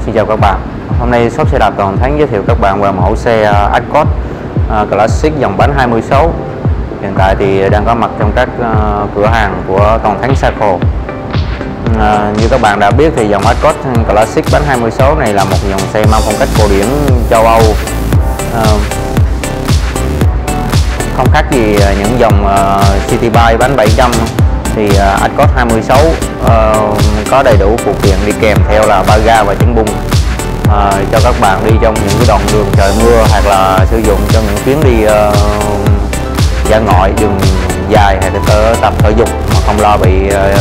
Xin chào các bạn. Hôm nay shop xe đạp Toàn Thắng giới thiệu các bạn về mẫu xe Accord Classic dòng bánh 26. Hiện tại thì đang có mặt trong các cửa hàng của Toàn Thắng Cycle. Như các bạn đã biết thì dòng Accord Classic bánh 26 này là một dòng xe mang phong cách cổ điển châu Âu. Không khác gì những dòng City Bike bánh 700 thì Accord 26 có đầy đủ phụ kiện đi kèm theo là ba ga và chắn bung cho các bạn đi trong những cái đoạn đường trời mưa, hoặc là sử dụng cho những chuyến đi dã ngoại đường dài, hay là tập thể dục mà không lo bị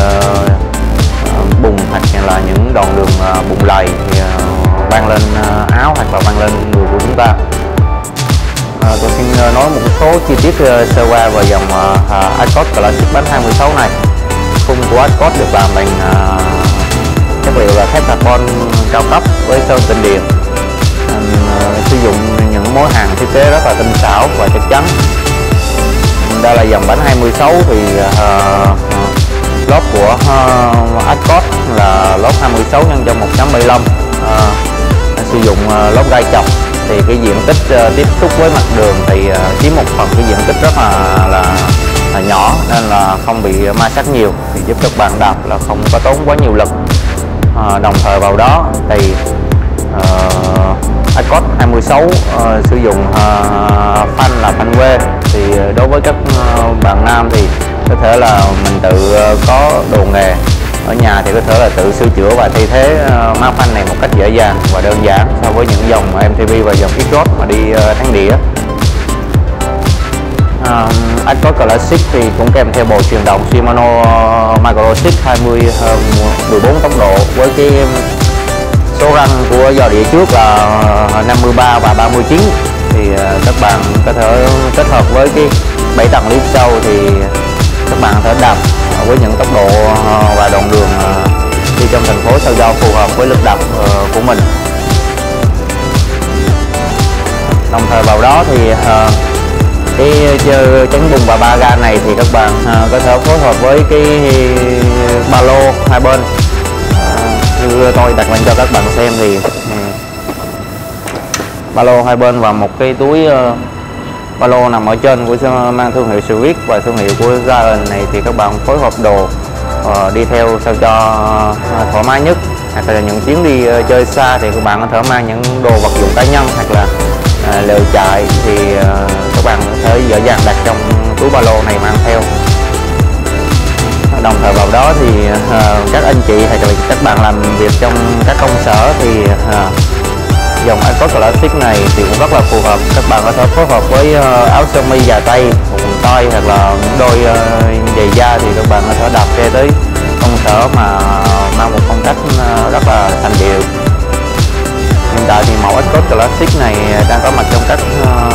bùn hoặc là những đoạn đường bùn lầy văng lên áo hoặc là văng lên người của chúng ta. Tôi xin nói một số chi tiết sơ qua về dòng Accord Classic bánh 26 này. Khung của Accord được làm bằng chất liệu là thép carbon cao cấp với sơn tĩnh điện, sử dụng những mối hàn thiết kế rất là tinh xảo và chắc chắn. Đây là dòng bánh 26 thì lốp của Accord là lốp 26 x 1.75, sử dụng lốp gai chọc. Thì cái diện tích tiếp xúc với mặt đường thì chiếm một phần cái diện tích rất là nhỏ, nên là không bị ma sát nhiều, thì giúp các bạn đạp là không có tốn quá nhiều lực. Đồng thời vào đó thì Accord 26 sử dụng phanh là phanh V. Thì đối với các bạn nam thì có thể là mình tự có đồ nghề ở nhà thì có thể là tự sửa chữa và thay thế má phanh này một cách dễ dàng và đơn giản so với những dòng MTB và dòng X-Road mà đi thắng địa. Accord Classic thì cũng kèm theo bộ truyền động Shimano Micro 20 14 tốc độ với cái số răng của giò đĩa trước là 53 và 39. Thì các bạn có thể kết hợp với cái 7 tầng lift sau thì các bạn có thể đạp với những tốc độ và đoạn đường đi trong thành phố sao cho phù hợp với lực đạp của mình. Đồng thời vào đó thì cái chắn bung và ba ga này thì các bạn có thể phối hợp với cái ba lô hai bên. Như tôi đặt lên cho các bạn xem thì ba lô hai bên và một cái túi ba lô nằm ở trên của mang thương hiệu Swift và thương hiệu của Giant này, thì các bạn phối hợp đồ đi theo sao cho thoải mái nhất. Hoặc là những chuyến đi chơi xa thì các bạn có thể mang những đồ vật dụng cá nhân hoặc là lều trại thì các bạn có thể dễ dàng đặt trong túi ba lô này mang theo. Đồng thời vào đó thì các anh chị hay là các bạn làm việc trong các công sở thì dòng Accord Classic này thì cũng rất là phù hợp. Các bạn có thể phối hợp với áo sơ mi dài tay, quần tay hoặc là những đôi giày da thì các bạn có thể đạp xe tới công sở mà mang một phong cách rất là sành điệu. Hiện tại thì mẫu Accord Classic này đang có mặt trong các